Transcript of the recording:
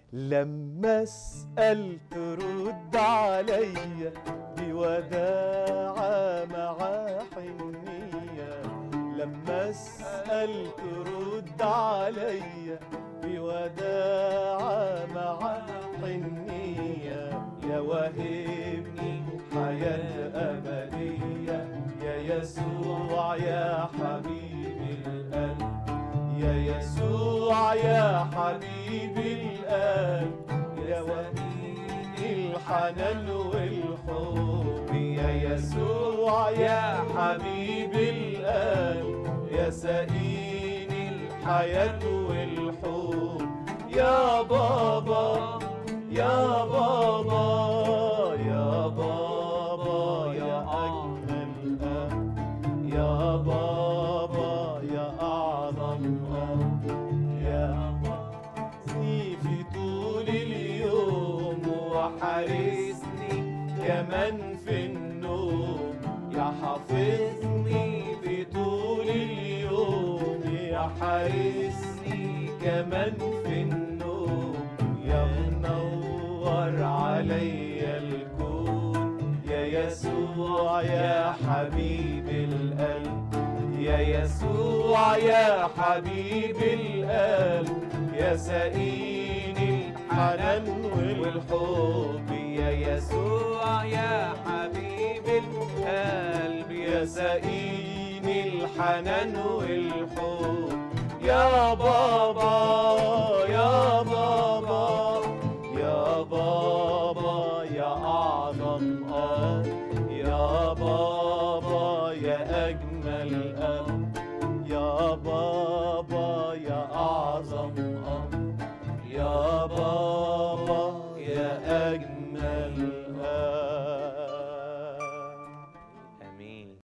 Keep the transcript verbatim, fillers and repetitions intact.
لما اسأل ترد عليا بوداعة مع حنية. لما اسأل ترد عليا بوداعة مع حنية. يا واهبني حياة أبدية يا يسوع يا حبيب القلب. يا يسوع يا حبيب القلب يا وديع الحنان والحب. يا يسوع يا حبيب القلب يا سقين الحياة والحب. يا بابا يا بابا يا بابا يا أجمل أب. يا بابا يا أعظم أب. يا حافظني في طول اليوم وحارسني كمان في النوم. يا حافظني في طول اليوم يا حارسني كمان في النوم. يا منور عليا الكون يا يسوع يا حبيب القلب. يا يسوع يا حبيب القلب يا سقين الحنان والحب. يا يسوع يا حبيب القلب يا سقين الحنان والحب. يا بابا يا بابا يا بابا يا أعظم أب. يا بابا يا أجمل أب. يا بابا يا أعظم أب. يا بابا يا أجمل أب.